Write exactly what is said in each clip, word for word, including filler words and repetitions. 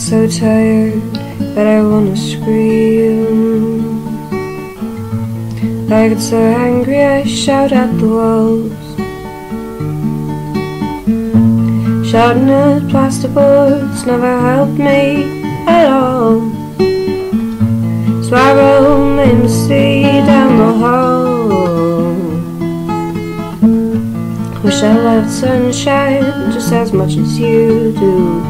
so tired that I wanna scream. I get so angry I shout at the walls, shouting at plasterboards never helped me at all. Spiral aimlessly down the hall. Wish I loved sunshine just as much as you do.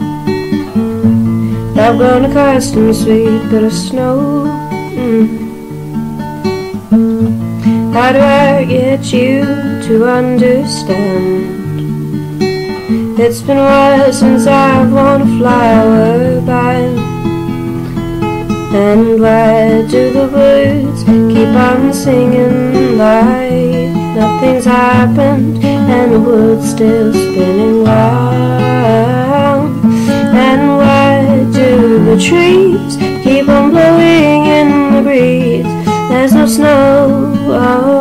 I've grown accustomed to sweet bitter snow. mm. How do I get you to understand? It's been a while since I've worn a flower band. And why do the birds keep on singing like nothing's happened and the world's still spinning round? And why do the trees keep on blowing in the breeze? There's no snow. Oh,